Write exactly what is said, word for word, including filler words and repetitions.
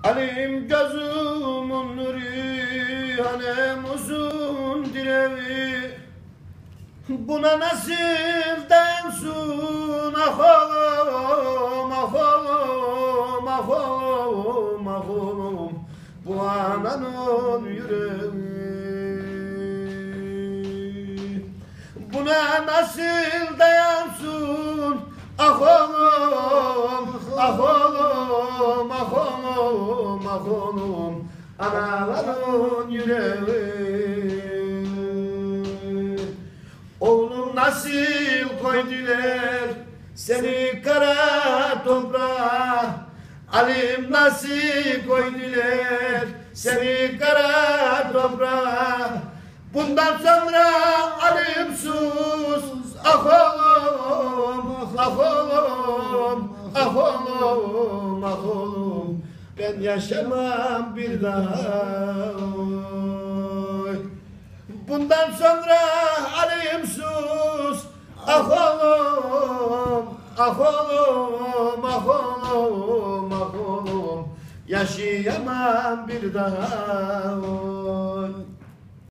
Alim gözümün nuru, hanem uzun direvi. Buna nasıl densun ah oğlum, ah oğlum, ah oğlum, ah oğlum, bu ananın yüreği. Buna nasıl dayansın ah oğlum, ah oğlum, ah oğlum, ah oğlum, anaların yüreği. Oğlum nasıl koydular seni kara toprağa, Alim nasıl koydular seni kara toprağa. Bundan sonra Alim sus ah oğlum, ah oğlum, ah oğlum, ah oğlum, ben yaşamam bir daha. Bundan sonra Alim sus ah oğlum, ah oğlum, ah oğlum, ah oğlum, yaşayamam bir daha.